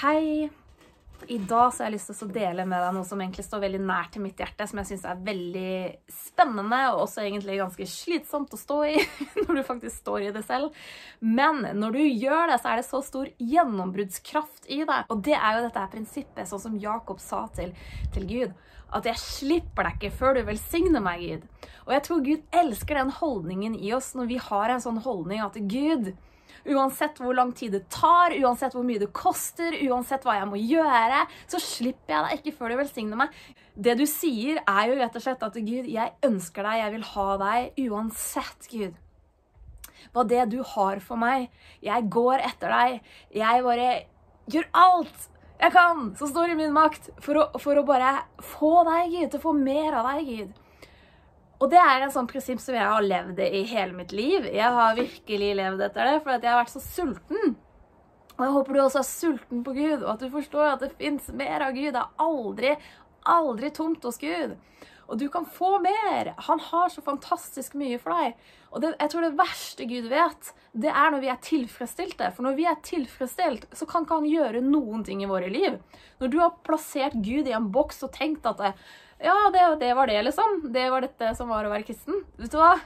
Hei! I dag så har jeg lyst til å dele med deg noe som egentlig står veldig nær til mitt hjerte, som jeg synes er veldig spennende, og også egentlig ganske slitsomt å stå i, når du faktisk står i det selv. Men når du gjør det, så er det så stor gjennombruddskraft i deg. Og det er jo dette her prinsippet, sånn som Jakob sa til Gud, at jeg slipper deg ikke før du velsigner meg, Gud. Og jeg tror Gud elsker den holdningen i oss, når vi har en sånn holdning at Gud, uansett hvor lang tid det tar, uansett hvor mye det koster, uansett hva jeg må gjøre, så slipper jeg deg ikke før du velsigner meg. Det du sier er jo rett og slett at Gud, jeg ønsker deg, jeg vil ha deg, uansett Gud. Hva det du har for meg, jeg går etter deg, jeg bare gjør alt jeg kan, som står i min makt, for å bare få deg Gud, til å få mer av deg Gud. Og det er en sånn prinsipp som jeg har levd i hele mitt liv. Jeg har virkelig levd etter det, for jeg har vært så sulten. Og jeg håper du også er sulten på Gud, og at du forstår at det finnes mer av Gud. Det er aldri tomt hos Gud. Og du kan få mer. Han har så fantastisk mye for deg. Og jeg tror det verste Gud vet, det er når vi er tilfredsstilte. For når vi er tilfredsstilt, så kan ikke han gjøre noen ting i våre liv. Når du har plassert Gud i en boks og tenkt at ja, det var det liksom. Det var dette som var å være kristen. Vet du hva?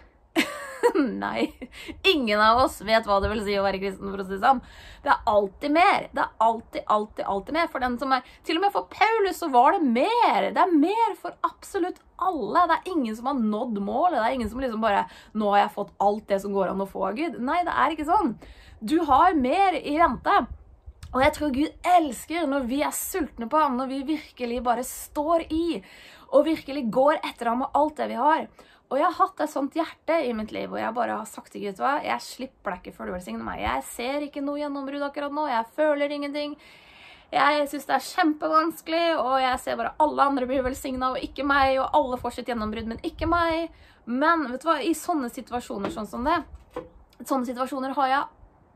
Nei, ingen av oss vet hva det vil si å være kristen, for å si det sånn. Det er alltid mer. Det er alltid mer. For den som til og med for Paulus så var det mer. Det er mer for absolutt alle. Det er ingen som har nådd målet. Det er ingen som liksom bare, nå har jeg fått alt det som går an å få av Gud. Nei, det er ikke sånn. Du har mer i vente. Og jeg tror Gud elsker når vi er sultne på ham, når vi virkelig bare står i, og virkelig går etter ham med alt det vi har. Og jeg har hatt et sånt hjerte i mitt liv, og jeg bare har sagt til Gud, hva? Jeg slipper deg ikke før du velsigner meg. Jeg ser ikke noe gjennombrudd akkurat nå, jeg føler ingenting. Jeg synes det er kjempevanskelig, og jeg ser bare alle andre blir velsignet, og ikke meg, og alle får sitt gjennombrudd, men ikke meg. Men vet du hva, i sånne situasjoner sånn som det, sånne situasjoner har jeg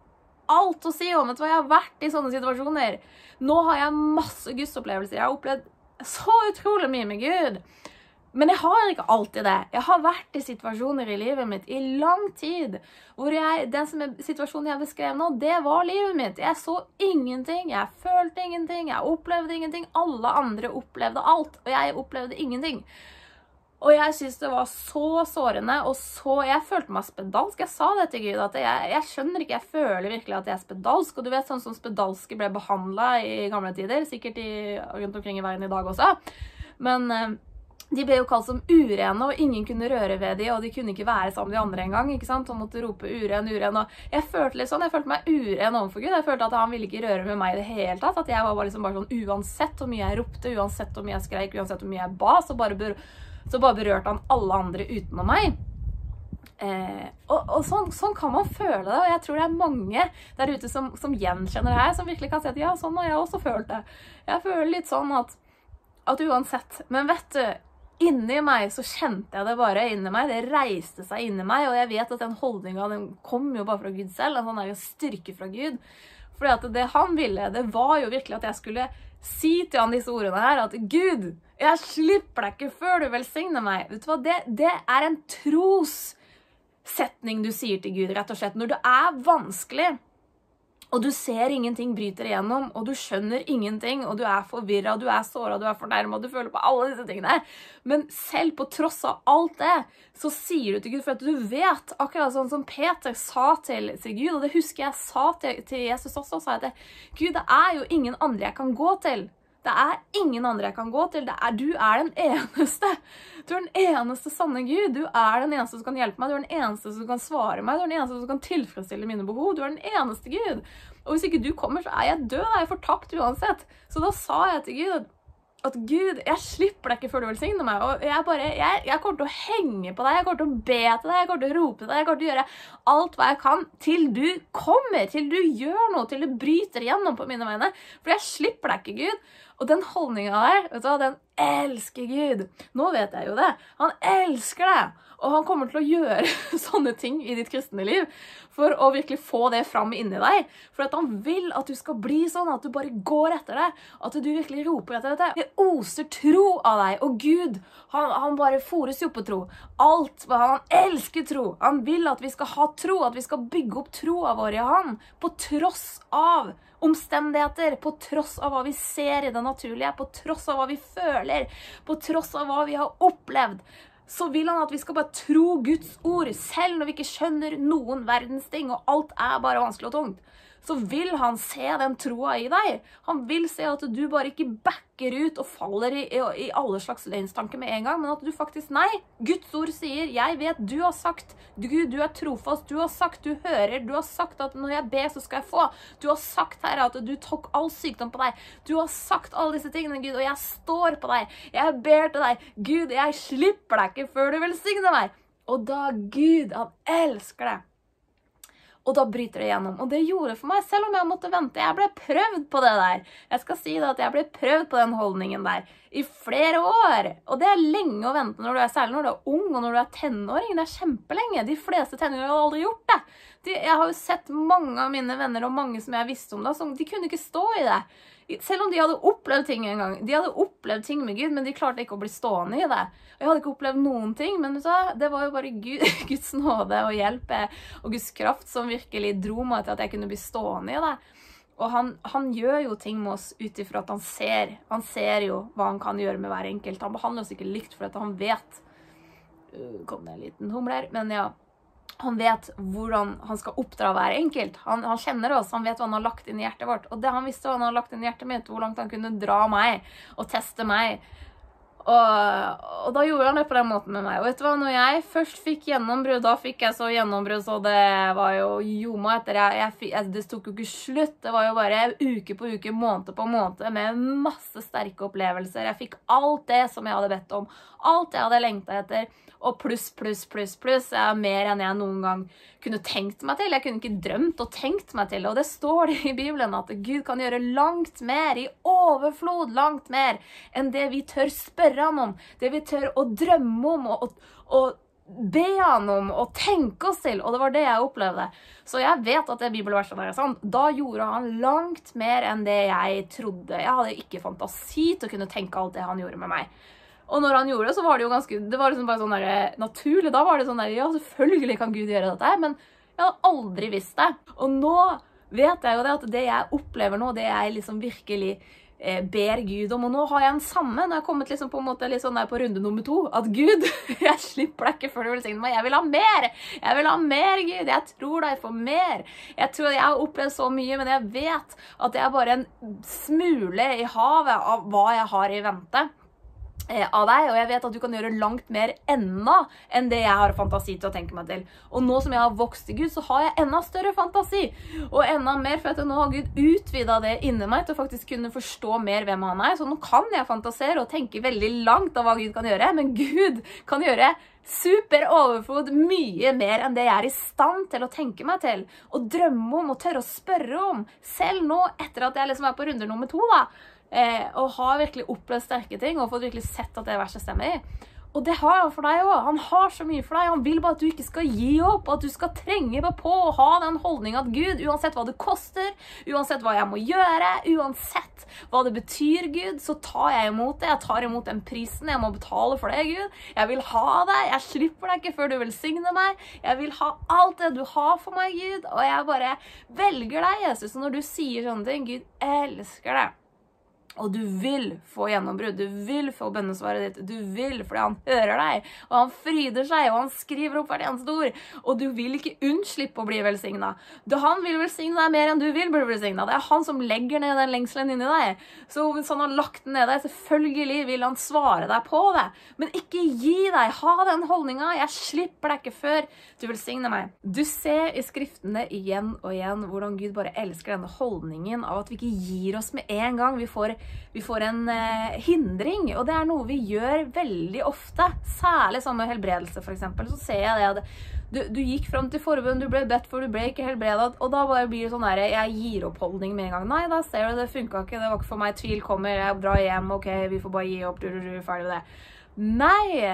alt å si om. Vet du hva, jeg har vært i sånne situasjoner. Nå har jeg masse gudsopplevelser, jeg har opplevd så utrolig mye med Gud. Men jeg har ikke alltid det. Jeg har vært i situasjoner i livet mitt i lang tid, hvor situasjonen jeg beskrev nå, det var livet mitt. Jeg så ingenting, jeg følte ingenting, jeg opplevde ingenting. Alle andre opplevde alt, og jeg opplevde ingenting. Og jeg synes det var så sårende, og jeg følte meg spedalsk. Jeg sa det til Gud, at jeg skjønner ikke, jeg føler virkelig at jeg er spedalsk. Og du vet, sånn som spedalske ble behandlet i gamle tider, sikkert rundt omkring i verden i dag også. Men de ble jo kalt som urene, og ingen kunne røre ved de, og de kunne ikke være sammen med de andre en gang, ikke sant? Og måtte rope uren, og jeg følte litt sånn, jeg følte meg uren overfor Gud. Jeg følte at han ville ikke røre med meg i det hele tatt, at jeg var liksom bare sånn, uansett hvor mye jeg ropte, uansett hvor mye jeg skreik, uansett hvor mye jeg ba, så bare berørte han alle andre utenom meg. Og sånn kan man føle det, og jeg tror det er mange der ute som gjenkjenner det her, som virkelig kan si at ja, sånn har jeg også følt det. Jeg føler litt sånn at uansett, men vet du, inni meg så kjente jeg det bare inni meg, det reiste seg inni meg, og jeg vet at den holdningen, den kom jo bare fra Gud selv, en sånn styrke fra Gud, fordi at det han ville, det var jo virkelig at jeg skulle si til han disse ordene her, at Gud, jeg slipper deg ikke før du velsigner meg. Vet du hva, det er en trossetning du sier til Gud, rett og slett. Når det er vanskelig, og du ser ingenting bryter igjennom, og du skjønner ingenting, og du er forvirret, du er såret, du er fornærmet, og du føler på alle disse tingene. Men selv på tross av alt det, så sier du til Gud, for at du vet, akkurat sånn som Peter sa til Gud, og det husker jeg sa til Jesus også, sa jeg til Gud, det er jo ingen andre jeg kan gå til. Det er ingen andre jeg kan gå til. Du er den eneste. Du er den eneste sanne Gud. Du er den eneste som kan hjelpe meg. Du er den eneste som kan svare meg. Du er den eneste som kan tilfredsstille mine behov. Du er den eneste Gud. Og hvis ikke du kommer, så er jeg død. Jeg er fortapt uansett. Så da sa jeg til Gud at Gud, jeg slipper deg ikke før du velsigner meg. Og jeg kommer til å henge på deg. Jeg kommer til å be til deg. Jeg kommer til å rope til deg. Jeg kommer til å gjøre alt hva jeg kan til du kommer, til du gjør noe, til du bryter igjennom på mine vegne. For jeg slipper deg ikke, Gud. Og den holdningen der, vet du hva, den elsker Gud. Nå vet jeg jo det. Han elsker det. Og han kommer til å gjøre sånne ting i ditt kristne liv for å virkelig få det fram inni deg. For at han vil at du skal bli sånn, at du bare går etter det. At du virkelig roper etter det. Det oser tro av deg. Og Gud, han bare fores jo på tro. Han elsker tro. Han vil at vi skal ha tro, at vi skal bygge opp troa vår i han. På tross av omstendigheter, på tross av hva vi ser i det naturlige, på tross av hva vi føler, på tross av hva vi har opplevd, så vil han at vi skal bare tro Guds ord, selv når vi ikke skjønner noen verdens ting, og alt bare vanskelig og tungt. Så vil han se den troa i deg. Han vil se at du bare ikke backer ut og faller i alle slags løgnstanker med en gang, men at du faktisk, nei, Guds ord sier, jeg vet, du har sagt, Gud, du trofast, du har sagt, du hører, du har sagt at når jeg ber så skal jeg få, du har sagt, Herre, at du tok all sykdom på deg, du har sagt alle disse tingene, Gud, og jeg står på deg, jeg ber til deg, Gud, jeg slipper deg ikke før du velsigner meg. Og da Gud, han elsker deg. Og da bryter det gjennom. Og det gjorde for meg, selv om jeg måtte vente. Jeg ble prøvd på det der. Jeg skal si det at jeg ble prøvd på den holdningen der i flere år. Og det lenge å vente, særlig når du ung og når du tenåring. Det kjempelenge. De fleste tenåringer har aldri gjort det. Jeg har jo sett mange av mine venner og mange som jeg visste om det, som de kunne ikke stå i det. Selv om de hadde opplevd ting en gang. De hadde opplevd ting med Gud, men de klarte ikke å bli stående i det. Og jeg hadde ikke opplevd noen ting, men det var jo bare Guds nåde og hjelp og Guds kraft som virkelig dro meg til at jeg kunne bli stående i det. Og han gjør jo ting med oss utifra at han ser jo hva han kan gjøre med hver enkelt. Han behandler oss ikke likt for at han vet, kom det en liten humler, men ja, han vet hvordan han skal oppdra hver enkelt. Han kjenner oss, han vet hva han har lagt inn i hjertet vårt. Og det han visste hva han har lagt inn i hjertet mitt, hvor langt han kunne dra meg og teste meg. Og da gjorde han det på den måten med meg. Og vet du hva, når jeg først fikk gjennombrudd, da fikk jeg så gjennombrudd, så det var jo joma etter. Det tok jo ikke slutt. Det var jo bare uke på uke, måned på måned, med masse sterke opplevelser. Jeg fikk alt det som jeg hadde bedt om. Alt jeg hadde lengtet etter. Og pluss. Mer enn jeg noen gang kunne tenkt meg til. Jeg kunne ikke drømt og tenkt meg til. Og det står det i Bibelen at Gud kan gjøre langt mer, i overflod langt mer, enn det vi tør spørre han om. Det vi tør å drømme om og be han om og tenke oss til. Og det var det jeg opplevde. Så jeg vet at det bibelverset er sant. Da gjorde han langt mer enn det jeg trodde. Jeg hadde ikke fantasi til å kunne tenke alt det han gjorde med meg. Og når han gjorde det, så var det jo det var liksom bare sånn der naturlig. Da var det sånn der, ja, selvfølgelig kan Gud gjøre dette, men jeg hadde aldri visst det. Og nå vet jeg jo det, at det jeg opplever nå, det jeg liksom virkelig ber Gud om. Og nå har jeg en samme, når jeg har kommet liksom på en måte litt sånn der på runde nummer 2, at Gud, jeg slipper deg ikke før du velsigner meg. Jeg vil ha mer. Jeg vil ha mer, Gud. Jeg tror deg for mer. Jeg tror jeg har opplevd så mye, men jeg vet at det er bare en smule i havet av hva jeg har i vente av deg, og jeg vet at du kan gjøre langt mer enda enn det jeg har fantasi til å tenke meg til. Og nå som jeg har vokst i Gud, så har jeg enda større fantasi, og enda mer, for at nå har Gud utvidet det inni meg til å faktisk kunne forstå mer hvem han er. Så nå kan jeg fantasere og tenke veldig langt av hva Gud kan gjøre, men Gud kan gjøre super overflod mye mer enn det jeg er i stand til å tenke meg til, og drømme om og tørre å spørre om, selv nå etter at jeg liksom er på runde nummer 2 da, og har virkelig opplevd sterke ting og fått virkelig sett at det verset stemmer i. Og det har han for deg også. Han har så mye for deg. Han vil bare at du ikke skal gi opp, og at du skal trenge på å ha den holdningen at Gud, uansett hva det koster, uansett hva jeg må gjøre, uansett hva det betyr, Gud, så tar jeg imot det. Jeg tar imot den prisen jeg må betale for det, Gud. Jeg vil ha deg. Jeg slipper deg ikke før du velsigner meg. Jeg vil ha alt det du har for meg, Gud, og jeg bare velger deg, Jesus. Og når du sier sånne ting, Gud elsker deg. Og du vil få gjennombrudd, du vil få bønnesvaret ditt, du vil fordi han hører deg, og han fryder seg, og han skriver opp hvert eneste ord, og du vil ikke unnslippe å bli velsignet. Han vil velsigne deg mer enn du vil bli velsignet. Det er han som legger ned den lengselen inni deg. Så hvis han har lagt den ned deg, selvfølgelig vil han svare deg på det. Men ikke gi deg, ha den holdningen, jeg slipper deg ikke før du velsigner meg. Du ser i skriftene igjen og igjen hvordan Gud bare elsker denne holdningen av at vi ikke gir oss med en gang. Vi får en hindring, og det er noe vi gjør veldig ofte, særlig som med helbredelse for eksempel. Så ser jeg det, du gikk frem til forbund, du ble bedt for, du ble ikke helbredet, og da bare blir det sånn der, jeg gir opp holdning med en gang. Nei, da ser du, det funket ikke, det var ikke for meg, tvil kommer, jeg drar hjem, ok, vi får bare gi opp, ferdig med det. Nei,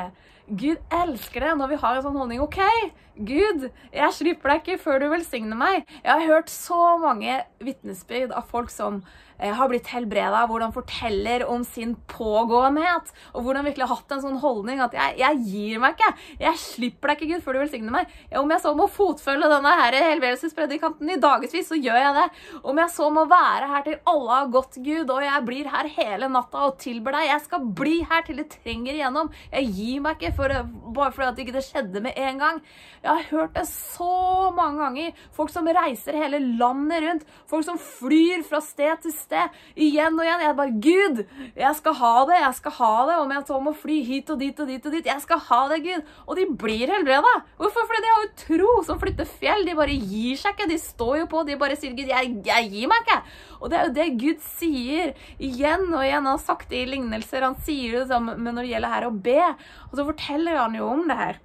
Gud elsker det når vi har en sånn holdning. Ok, Gud, jeg slipper deg ikke før du velsigner meg. Jeg har hørt så mange vittnesbyrd av folk som har blitt helbredet, hvor de forteller om sin pågåenhet, og hvor de virkelig har hatt en sånn holdning at jeg gir meg ikke, jeg slipper deg ikke Gud før du velsigner meg. Om jeg så må fotfølge denne her helbredelsespredikanten i dagesvis, så gjør jeg det. Om jeg så må være her til alle har gått Gud, og jeg blir her hele natta og tilber deg, jeg skal bli her til det trenger igjennom. Jeg gir meg ikke bare fordi at det ikke skjedde med en gang. Jeg har hørt det så mange ganger. Folk som reiser hele landet rundt, folk som flyr fra sted til sted, igjen og igjen. Jeg bare, Gud, jeg skal ha det, om jeg så må fly hit og dit og dit og dit. Jeg skal ha det, Gud. Og de blir helbredet. Hvorfor? Fordi de har jo tro som flytter fjell. De bare gir seg ikke, de står jo på, de bare sier, Gud, jeg gir meg ikke. Og det er jo det Gud sier igjen og igjen. Han har sagt det i lignelser, han sier det samme når det gjelder her å be. Og så forteller han jo om det her.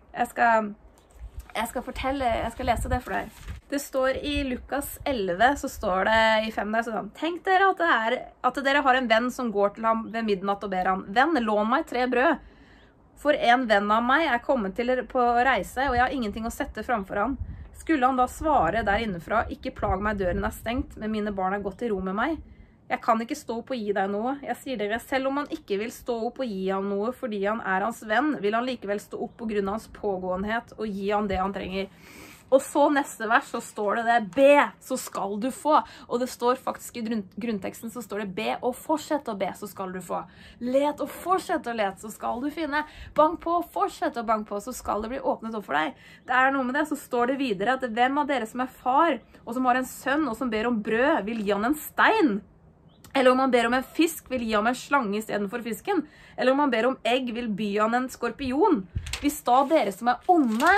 Jeg skal lese det for deg. Det står i Lukas 11, så står det i 5 der sånn: Tenk dere at dere har en venn som går til ham ved midnatt og ber han: Venn, lån meg 3 brød. For en venn av meg er kommet på reise, og jeg har ingenting å sette framfor han. Skulle han da svare der innenfra: Ikke plag meg, døren er stengt, men mine barn har gått i ro med meg. Jeg kan ikke stå opp og gi deg noe. Jeg sier dere, selv om han ikke vil stå opp og gi ham noe fordi han er hans venn, vil han likevel stå opp på grunn av hans pågåenhet og gi ham det han trenger. Og så neste vers så står det be, så skal du få. Og det står faktisk i grunnteksten så står det be og fortsett å be, så skal du få. Let og fortsett å lete, så skal du finne. Bank på og fortsett å bank på, så skal det bli åpnet opp for deg. Det er noe med det, så står det videre at hvem av dere som er far, og som har en sønn, og som ber om brød, vil gi han en stein? Eller om han ber om en fisk, vil gi ham en slange i stedet for fisken. Eller om han ber om egg, vil by han en skorpion. Hvis da dere som er onde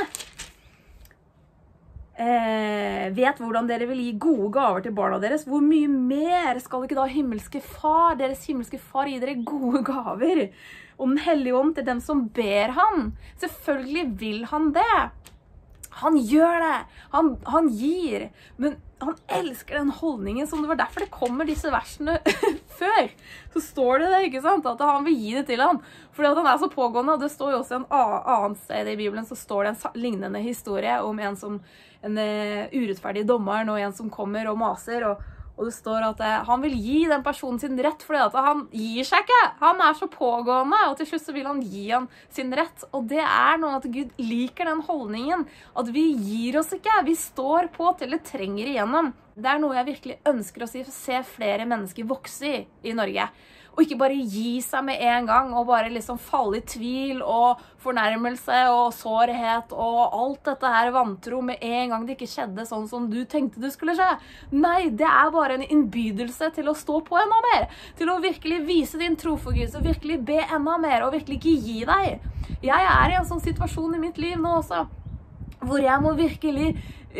vet hvordan dere vil gi gode gaver til barna deres, hvor mye mer skal ikke da deres himmelske far gi dere gode gaver? Og den hellige ånd til dem som ber han. Selvfølgelig vil han det. Han gjør det. Han gir. Men han elsker den holdningen, som det var derfor det kommer disse versene før. Så står det, ikke sant, at han vil gi det til han. Fordi at han er så pågående, og det står jo også en annen sted i Bibelen, så står det en lignende historie om en urettferdig dommer, og en som kommer og maser, og det står at han vil gi den personen sin rett, fordi at han gir seg ikke. Han er så pågående, og til slutt så vil han gi han sin rett. Og det er noe at Gud liker den holdningen, at vi gir oss ikke, vi står på til det trenger igjennom. Det er noe jeg virkelig ønsker å se flere mennesker vokse i Norge. Og ikke bare gi seg med en gang, og bare liksom falle i tvil og fornærmelse og sårhet og alt dette her vantro med en gang det ikke skjedde sånn som du tenkte det skulle skje. Nei, det er bare en innbydelse til å stå på enda mer, til å virkelig vise din tro for Gud, og virkelig be enda mer, og virkelig ikke gi deg. Jeg er i en sånn situasjon i mitt liv nå også, hvor jeg må virkelig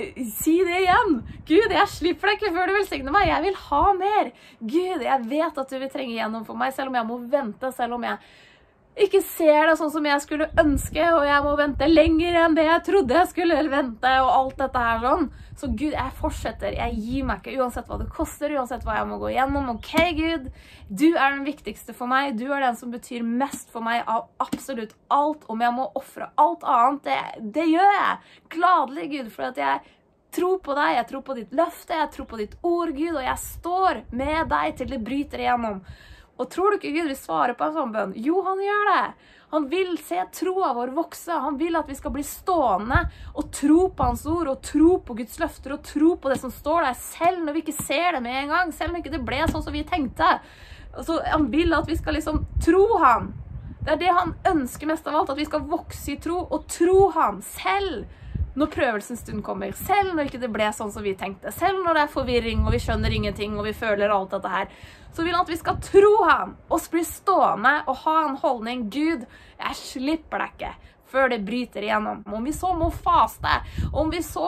si det igjen. Gud, jeg slipper deg ikke før du velsigner meg. Jeg vil ha mer. Gud, jeg vet at du vil trenge igjennom for meg, selv om jeg må vente, selv om jeg ikke ser det sånn som jeg skulle ønske, og jeg må vente lenger enn det jeg trodde jeg skulle vente, og alt dette her sånn. Så Gud, jeg fortsetter. Jeg gir meg ikke, uansett hva det koster, uansett hva jeg må gå igjennom. Ok, Gud, du er den viktigste for meg. Du er den som betyr mest for meg av absolutt alt. Om jeg må offre alt annet, det gjør jeg. Gladelig, Gud, for at jeg tror på deg, jeg tror på ditt løfte, jeg tror på ditt ord, Gud, og jeg står med deg til det bryter igjennom. Og tror du ikke Gud vil svare på en sånn bønn? Jo, han gjør det. Han vil se troa vår vokse. Han vil at vi skal bli stående og tro på hans ord, og tro på Guds løfter, og tro på det som står der, selv når vi ikke ser det med en gang, selv når ikke det ble sånn som vi tenkte. Altså, han vil at vi skal liksom tro han. Det er det han ønsker mest av alt, at vi skal vokse i tro, og tro han selv når prøvelsens stund kommer, selv når ikke det ble sånn som vi tenkte, selv når det er forvirring, og vi skjønner ingenting, og vi føler alt dette her, så vil han at vi skal tro han, og bli stående, og ha en holdning, Gud, jeg slipper deg ikke, før det bryter igjennom. Om vi så må faste, om vi så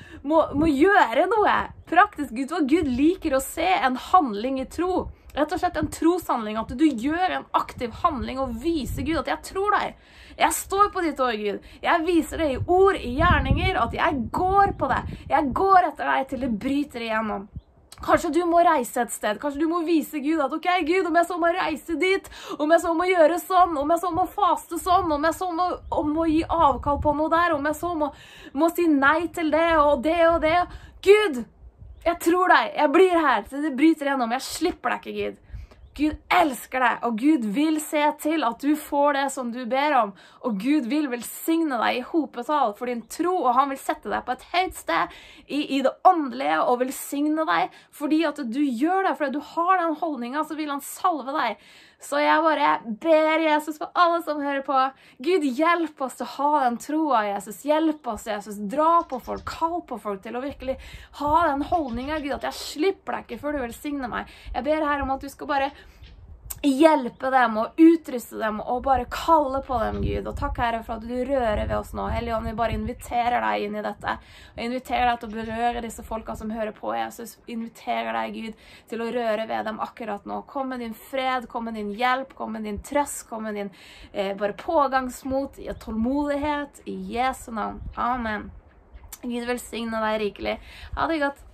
må gjøre noe praktisk, Gud liker å se en handling i tro, rett og slett en troshandling, at du gjør en aktiv handling og viser Gud at jeg tror deg. Jeg står på ditt ord, Gud. Jeg viser det i ord, i gjerninger, at jeg går på det. Jeg går etter deg til det bryter igjennom. Kanskje du må reise et sted, kanskje du må vise Gud at ok, Gud, om jeg så må reise dit, om jeg så må gjøre sånn, om jeg så må faste sånn, om jeg så må gi avkall på noe der, om jeg så må si nei til det og det og det. Gud, jeg tror deg, jeg blir her, så det bryter gjennom, jeg slipper deg ikke, Gud. Gud elsker deg, og Gud vil se til at du får det som du ber om, og Gud vil velsigne deg i hopetall for din tro, og han vil sette deg på et høyt sted i det åndelige og velsigne deg, fordi at du gjør det, fordi du har den holdningen, så vil han salve deg. Så jeg bare ber Jesus for alle som hører på. Gud, hjelp oss til å ha den troa, Jesus. Hjelp oss, Jesus. Dra på folk, kall på folk til å virkelig ha den holdningen, Gud, at jeg slipper deg ikke før du velsigner meg. Jeg ber her om at du skal bare hjelpe dem og utruste dem og bare kalle på dem, Gud. Og takk, Herre, for at du rører ved oss nå. Helligånd, vi bare inviterer deg inn i dette. Og inviterer deg til å berøre disse folka som hører på, Jesus. Inviterer deg, Gud, til å røre ved dem akkurat nå. Kom med din fred, kom med din hjelp, kom med din trøst, kom med din bare pågangsmot, tålmodighet, i Jesu navn. Amen. Gud velsigne deg rikelig. Ha det godt.